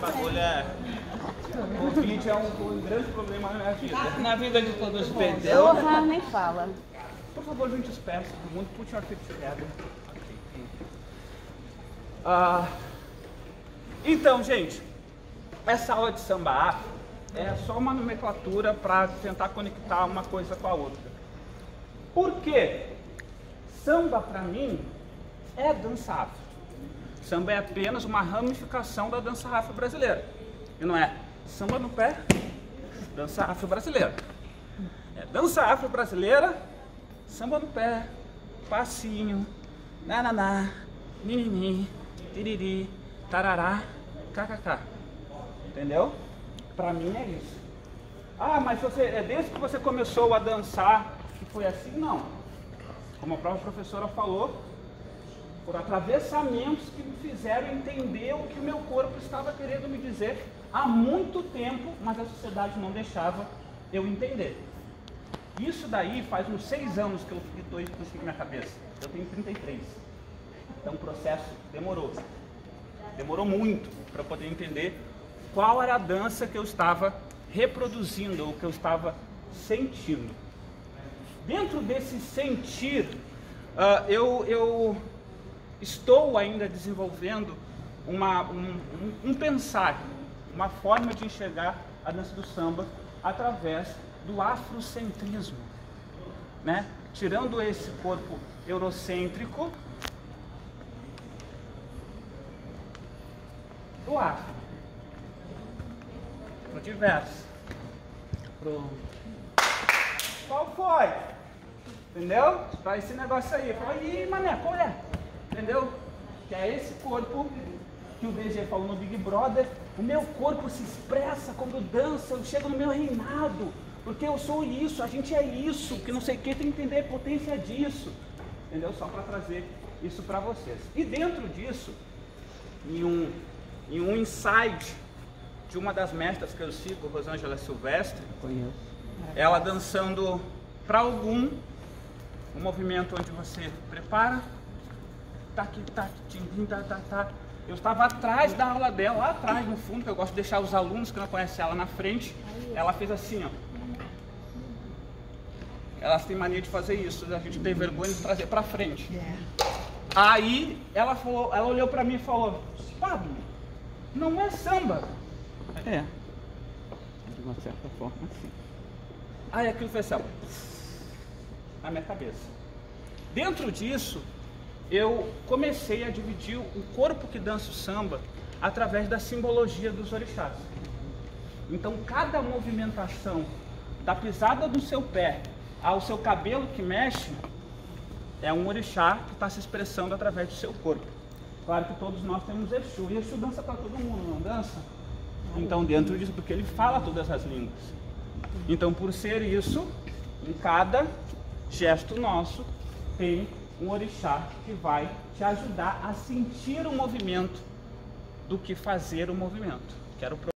Mulher, o vídeo é um grande problema na minha vida. Na vida de todos nós. Porra, nem fala. Por favor, junte os pés, todo mundo, put your feet together. Então, gente, essa aula de samba afro é só uma nomenclatura para tentar conectar uma coisa com a outra. Por quê? Samba, para mim, é dança afro. Samba é apenas uma ramificação da dança afro brasileira. E não é samba no pé, dança afro brasileira. É dança afro brasileira, samba no pé, passinho, nananá, ninini, tiriri, tarará, kkk. Entendeu? Pra mim é isso. Ah, mas é desde que você começou a dançar que foi assim? Não. Como a própria professora falou, por atravessamentos que me fizeram entender o que o meu corpo estava querendo me dizer há muito tempo, mas a sociedade não deixava eu entender. Isso daí faz uns 6 anos que eu estou isso na minha cabeça. Eu tenho 33. Então o processo demorou. Demorou muito para poder entender qual era a dança que eu estava reproduzindo, ou que eu estava sentindo. Dentro desse sentir, eu estou ainda desenvolvendo um pensar, uma forma de enxergar a dança do samba através do afrocentrismo, né? Tirando esse corpo eurocêntrico do afro, pro diverso, qual foi? Entendeu? Pra esse negócio aí, fala, ih, mané, qual é? Entendeu? Que é esse corpo que o DG falou no Big Brother. O meu corpo se expressa quando dança, eu chego no meu reinado, porque eu sou isso, a gente é isso, que não sei o que, tem que entender a potência disso. Entendeu? Só para trazer isso para vocês. E dentro disso, em um insight de uma das mestras que eu sigo, Rosângela Silvestre, ela dançando para algum, um movimento onde você prepara, tac, tac, tim, tá, tá, tá. Eu estava atrás da aula dela, lá atrás no fundo, que eu gosto de deixar os alunos que não conhecem ela na frente. Ela fez assim, ó. Elas têm mania de fazer isso, a gente tem vergonha de trazer para frente. Aí ela falou, ela olhou para mim e falou: Pablo, não é samba. É, de uma certa forma, sim. Aí aquilo foi assim, na minha cabeça. Dentro disso, eu comecei a dividir o corpo que dança o samba através da simbologia dos orixás. Então, cada movimentação, da pisada do seu pé ao seu cabelo que mexe, é um orixá que está se expressando através do seu corpo. Claro que todos nós temos Exu, e Exu dança para todo mundo, não dança? Então, dentro disso, porque ele fala todas as línguas. Então, por ser isso, em cada gesto nosso, tem um orixá que vai te ajudar a sentir o movimento do que fazer o movimento. Quero